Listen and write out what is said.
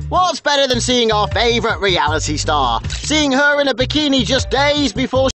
What's better than seeing our favourite reality star? Seeing her in a bikini just days before